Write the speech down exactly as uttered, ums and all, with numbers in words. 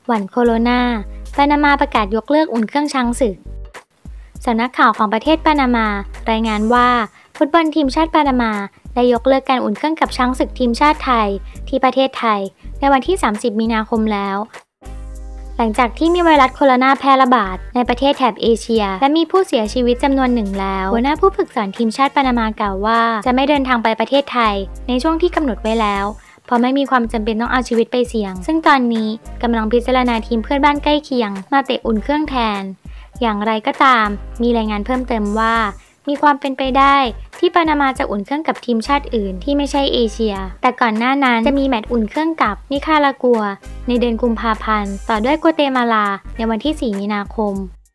หวั่นโคโรนาปานามาประกาศยกเลิกอุ่นเครื่องช้างศึกสำนักข่าวของประเทศปานามารายงานว่าฟุตบอลทีมชาติปานามาได้ยกเลิกการอุ่นเครื่องกับช้างศึกทีมชาติไทยที่ประเทศไทยในวันที่ สามสิบ มีนาคมแล้วหลังจากที่มีไวรัสโคโรนาแพร่ระบาดในประเทศแถบเอเชียและมีผู้เสียชีวิตจำนวนหนึ่งแล้วหัวหน้าผู้ฝึกสอนทีมชาติปานามากล่าวว่าจะไม่เดินทางไปประเทศไทยในช่วงที่กำหนดไว้แล้วเพราะไม่มีความจำเป็นต้องเอาชีวิตไปเสี่ยงซึ่งตอนนี้กำลังพิจารณาทีมเพื่อนบ้านใกล้เคียงมาเตะอุ่นเครื่องแทนอย่างไรก็ตามมีรายงานเพิ่มเติมว่ามีความเป็นไปได้ที่ปานามาจะอุ่นเครื่องกับทีมชาติอื่นที่ไม่ใช่เอเชียแต่ก่อนหน้านั้นจะมีแมตช์อุ่นเครื่องกับนิคารากัวในเดือนกุมภาพันธ์ต่อด้วยกัวเตมาลาในวันที่ สี่ มีนาคม